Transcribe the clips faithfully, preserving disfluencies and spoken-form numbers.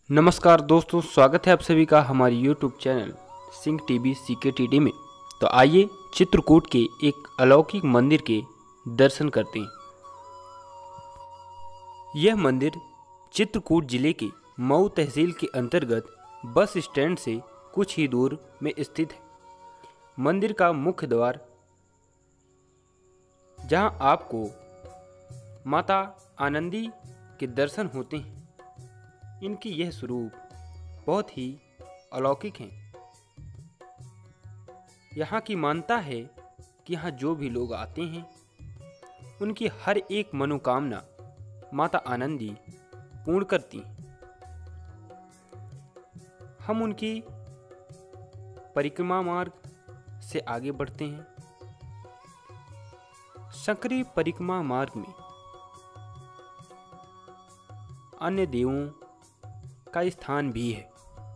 नमस्कार दोस्तों, स्वागत है आप सभी का हमारे YouTube channel Singh TV CK TD में। तो आइए चित्रकूट के एक अलौकिक मंदिर के दर्शन करते हैं। यह मंदिर चित्रकूट जिले के मऊ तहसील के अंतर्गत बस स्टैंड से कुछ ही दूर में स्थित है। मंदिर का मुख्य द्वार, जहां आपको माता आनंदी के दर्शन होते हैं। इनकी यह स्वरूप बहुत ही अलौकिक हैं। यहाँ की मान्यता है कि यहाँ जो भी लोग आते हैं उनकी हर एक मनोकामना माता आनंदी पूर्ण करती हैं। हम उनकी परिक्रमा मार्ग से आगे बढ़ते हैं। संकरी परिक्रमा मार्ग में अन्य देवों का स्थान भी है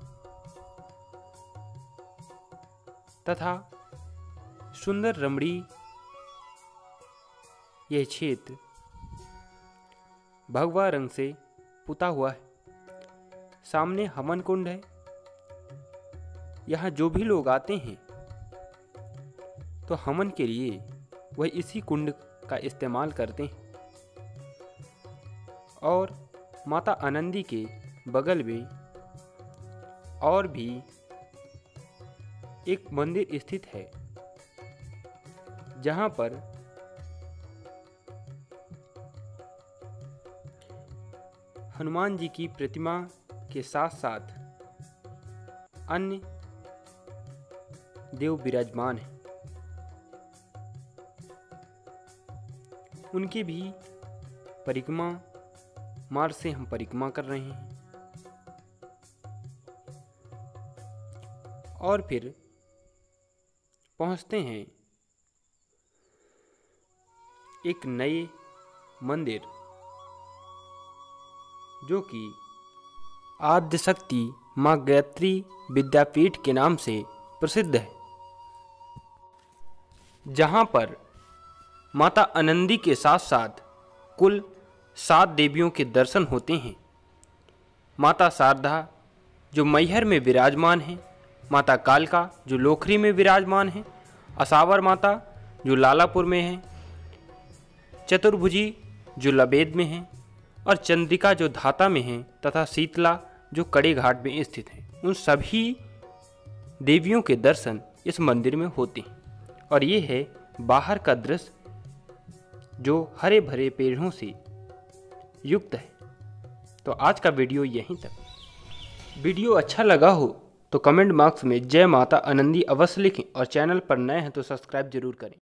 तथा सुंदर रमणी यह क्षेत्र भगवा रंग से पुता हुआ है। सामने हवन कुंड है। यहाँ जो भी लोग आते हैं तो हवन के लिए वह इसी कुंड का इस्तेमाल करते हैं। और माता आनंदी के बगल में और भी एक मंदिर स्थित है, जहां पर हनुमान जी की प्रतिमा के साथ साथ अन्य देव विराजमान हैं। उनकी भी परिक्रमा मार्ग से हम परिक्रमा कर रहे हैं और फिर पहुंचते हैं एक नए मंदिर, जो कि आद्यशक्ति मां गायत्री विद्यापीठ के नाम से प्रसिद्ध है, जहां पर माता आनंदी के साथ साथ कुल सात देवियों के दर्शन होते हैं। माता शारदा जो मैहर में विराजमान हैं, माता कालका जो लोखरी में विराजमान है, असावर माता जो लालापुर में है, चतुर्भुजी जो लबेद में है और चंद्रिका जो धाता में है, तथा शीतला जो कड़े घाट में स्थित है। उन सभी देवियों के दर्शन इस मंदिर में होते हैं। और ये है बाहर का दृश्य, जो हरे भरे पेड़ों से युक्त है। तो आज का वीडियो यहीं तक। वीडियो अच्छा लगा हो तो कमेंट बॉक्स में जय माता आनंदी अवश्य लिखें और चैनल पर नए हैं तो सब्सक्राइब जरूर करें।